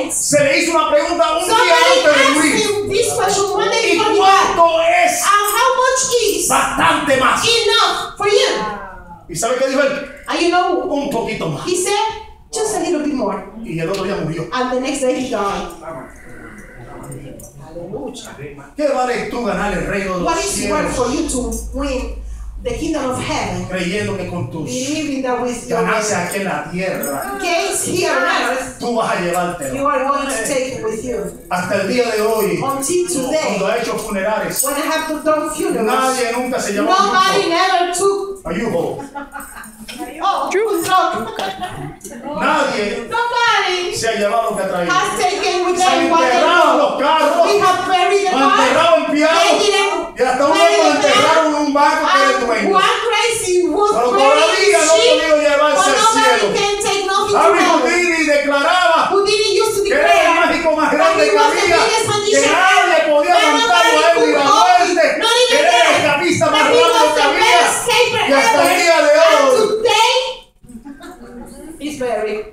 days. Se le hizo una pregunta un día Somebody antes de asked morir. him this question one day ¿Y before he died. cuánto es? How much is Bastante más. enough for you? ¿Y sabe qué dijo él? And you know, Un poquito más. he said, just a little bit more. Y el otro día murió. And the next day he died. Hallelujah. ¿Qué vale tú ganar el reino de los What is it worth for cielos? you to win the kingdom of heaven? Creyendo que con tus Believing that with your ganancias aquí en la tierra, gains here on earth, tú vas a you llevártelo. are going to take it with you. Hasta el día de hoy, Until today, cuando ha hecho funerales, when I have to do funerals, nadie nunca se llevó nobody never took. ayudo. Oh, Nadie nobody se ha llevado lo que ha traído. has taken with Se han them what they enterrado los know. carros, We have buried the lo han car. enterrado en piano, They didn't y hasta un bury hombre lo the enterraron en un barco que And es dueño. one crazy was Pero buried todavía in no ha sheep, podido llevarse but al nobody cielo. can take nothing to Harry heaven. Houdini declaraba Houdini used to que era el declare mágico más that grande he que was the había, biggest que magician nadie podía and levantarlo a nobody él ni la could hold him, muerte, not que even era el death, escapista más that he rápido was que the había, best escaper y hasta el ever. día de And hoy. today, he's buried.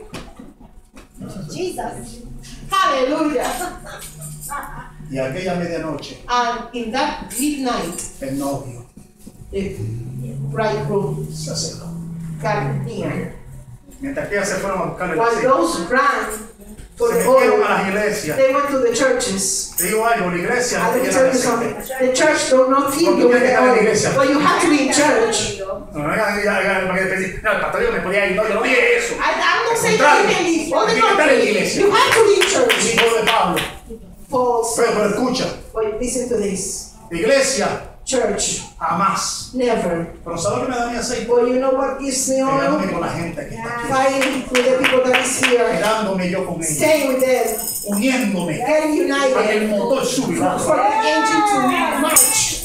Jesus. Hallelujah. Y aquella medianoche, And in that midnight, el novio the bridegroom se acercó. got near. Mientras que ellas se fueron a buscar el While aceite, those ran for se the metieron a oil, las iglesias. they went to the churches. Te digo algo, la iglesia no And te the llena de churches aceite. the church do not fill you with the oil. But you have to be in church. No, el pastor me podía ir, no, yo no dije eso. I'm not saying that you can leave. On the Hay que estar en la contrary, iglesia. you have to be in El church. hijo de Pablo. False. Pero escucha, But listen to this. la iglesia Church, jamás. never. Pero ¿sabes lo que me da mi aceite? But you know what gives me Quedándome oil? con la gente que está aquí. Fighting with the people that is here. Quedándome yo con ellos. Staying with them. Uniéndome. Getting Para que el united. motor suba. For the engine to march.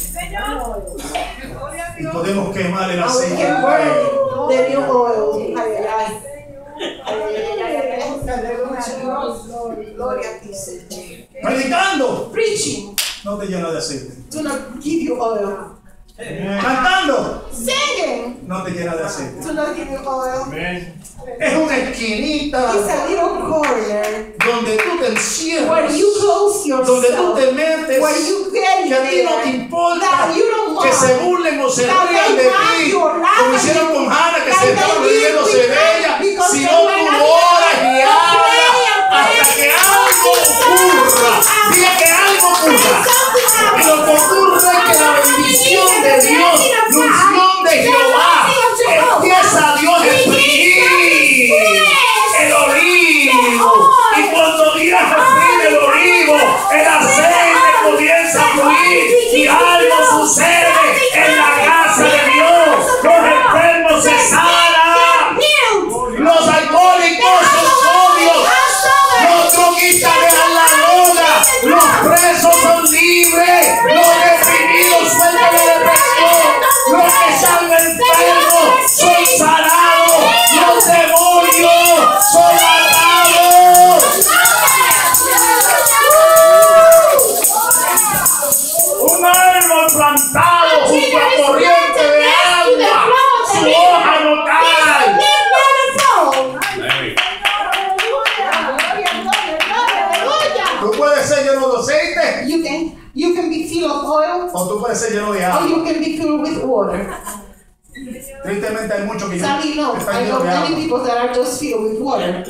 Y podemos quemar el And we aceite. can burn the new oil. Ay, ay, ay. Gloria a ti, Señor. Predicando. Preaching No te llena de aceite. do not give you oil. Cantando. Singing No te llena de aceite. do not give you oil. Es una esquinita It's a little corner donde tú te where encierras. you close Donde tú yourself. te metes. Where you get Que a ti no te there. importa That you don't que se mind. burlen o se That rían they de mock ti, you or laugh como at hicieron you. con Hannah, que That se they estaban did riéndose with de her ella, because sino they tú were not oras y there. hablas Pray and pray. hasta que algo ocurra. Diga que algo ocurra. Y lo que ocurre es que la bendición de Dios, la unción de Jehová, empieza a Dios a exprimir el olivo. Y cuando Dios exprime el olivo, el aceite comienza a fluir y algo sucede en la casa de Dios. Los enfermos se sanan, los alcohólicos son sobrios, los droguistas dejan la droga, los presos son libres, los deprimidos sueltan la depresión, los que están enfermos son sanados, los demonios son atados. Un árbol plantado junto a corriente de agua, su hoja no cae. Tú puedes ser lleno de aceite You can be filled of oil o tú puedes ser lleno de or agua. you can be filled with water. Tristemente hay muchos que Sadly, no. están I know llenos de many agua. people that are just filled with water.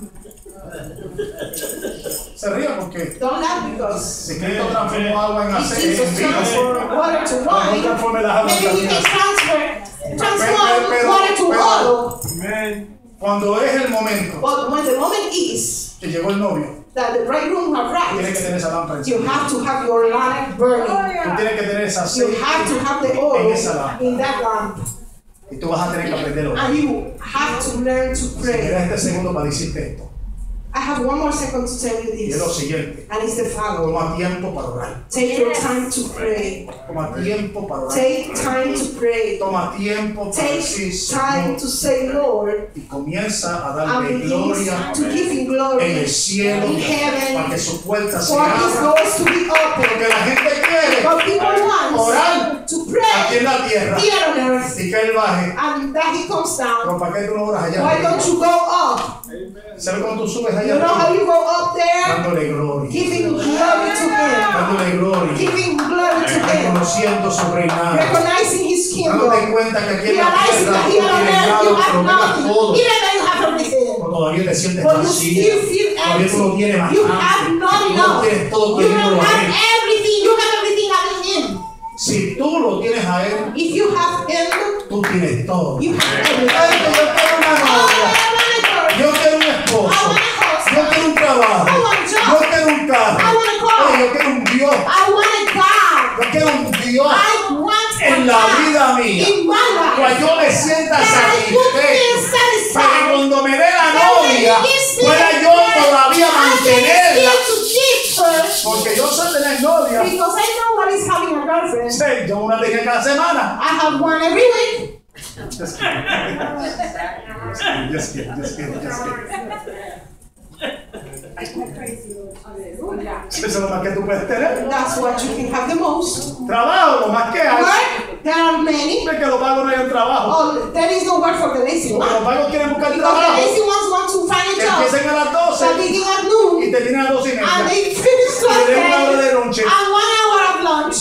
Se ríen porque Don't laugh because si Cristo transformó agua en if aceite, Jesus en vino, transformed water to no wine, transforme las aguas maybe he en can vino. transform water to oil. Cuando es el momento But when the moment is que llegó el novio, that the bridegroom have tienes que arrived, tener esa lámpara you encima. have to have your lamp burning. Tú tienes que tener ese You aceite have to have the en oil esa lámpara. in that lamp. Y tú vas a tener que aprender hoy. And you have to learn to Si pray. quieres este segundo para decirte esto. I have one more second to tell you Y es lo this. siguiente. And it's the following. Toma tiempo para orar. Take your time to pray. Toma tiempo para orar. Take time to pray. Toma tiempo para Take decir time Señor. to say Lord Y comienza a and darle begins gloria to give him en glory el cielo in heaven para que su puerta se for his abra. doors to be Porque open. la gente quiere But people want orar to aquí pray en la tierra here on earth y que Él baje. and that he comes down. Pero ¿para qué tú no oras allá? Why don't you go up ¿Sabes cuando tú subes You allá? know how you go up there? Dándole gloria. Giving glory to Him. Dándole gloria. Giving glory to Him. Reconociendo su reinado. Recognizing His kingdom. Dándote cuenta que aquí en la Realizing tierra that tú here on tienes earth nada, you pero have tengas nothing. todo. Even though you have everything. Pero todavía te sientes But you vacío. still feel Todavía tú no empty. tienes You bastante. have not Tú no enough. tienes todo You teniéndolo don't a have Él. everything. You have everything having Him. Si tú lo tienes a Él, If you have Him, tú tienes todo. you have Ay, everything. que yo quiero una novia. Yo quiero un esposo. Yo quiero un trabajo. Yo quiero un carro. Oye, yo quiero un Dios. I want a God. Yo quiero un Dios I want en a la God vida mía. in my life. Pues yo me sienta That I would feel satisfecho. Para que satisfied. cuando me dé la novia, pueda yo todavía mantenerla. Porque yo sé tener novia. Because I know what is having a girlfriend. Sí, yo una tenía cada semana. I have one every week. Just kidding. Just kidding. Just kidding. Just kidding. Eso es lo más que tú puedes tener. That's what you can have the most. Trabajo, lo más que hay. Work, there are many. Es que los vagos no hay un trabajo. Oh, there is no work for the lazy Porque los one. vagos quieren buscar Because the trabajo. lazy ones want to find a Que job. empiecen a las 12 They begin at noon y terminan a las 12:30. and they finish Y le den una hora de 12:30 lonche. and 1 hour of lunch.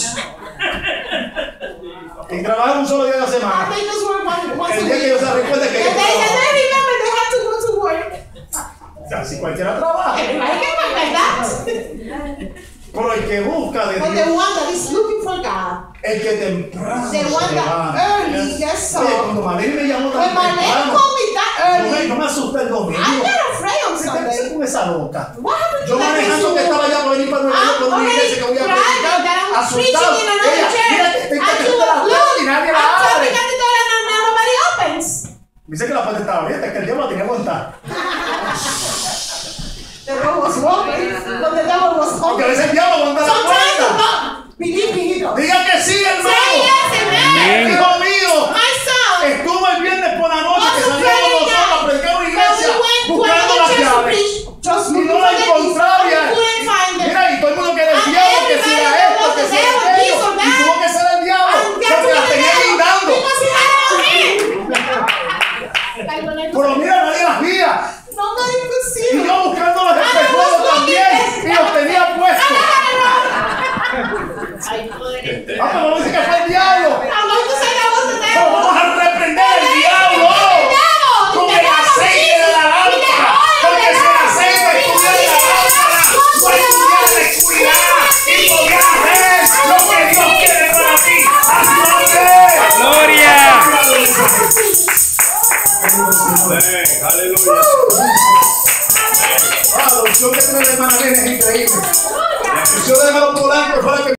Y trabajan un solo día a la And semana. they just work once a El week. día que ellos se recuerden que The ellos day that trabajan. they remember they have to go to work. Casi cualquiera trabaja. I can work like that. Pero el que busca de But the Dios, one that is looking for God, el que temprano the se one that levanta. early gets Oye, up. cuando Malén me llamó tan When my name temprano, called me that early, no me asusté el domingo. I'm not afraid on ¿Qué te haces Sunday. con esa loca? What happened Yo to that manejando que issue? estaba ya por venir para Nueva York con una I'm iglesia que voy a already driving, predicar, that I'm asustado. preaching in another Ella, church. mira que estoy And tocando you la look, puerta y nadie la I'm abre. tapping at the door and nobody opens. Dice que la puerta estaba abierta, es que el diablo la tenía aguantada. The door was open, but the devil was Porque a open. veces el diablo aguanta la Sometimes the puerta. God, believe me, he does. Diga que sí, Say hermano. yes, amen. Hijo mío, My son, estuvo el viernes por la noche que was a salíamos Friday nosotros a night, predicar una but iglesia we went to buscando another las church to llaves. preach, just Y looking no la for the keys, encontraba. and we couldn't find them. Mira, y todo el mundo que era el And diablo, que si era everybody esto, was que the si era devil, aquello. this or Y that. tuvo que ser el diablo, And porque that's las what the tenía devil, guindando. because he had it on him. Pero mira, nadie las veía. Nobody could see Y him. yo buscando los espejuelos también. Y los tenía puestos. Ah, pero no dice que fue el diablo. I'm going to say that was the Pero devil. vamos a reprender el diablo. Con el aceite de la lámpara. Porque si el aceite estuviera en la lámpara, no estuviera descuidada. Y podría hacer lo que Dios quiere para ti. ¡A su nombre! ¡Gloria! Aleluya. Ah, la unción que tiene la hermana Nena es increíble. La unción de hermano Polanco fue la que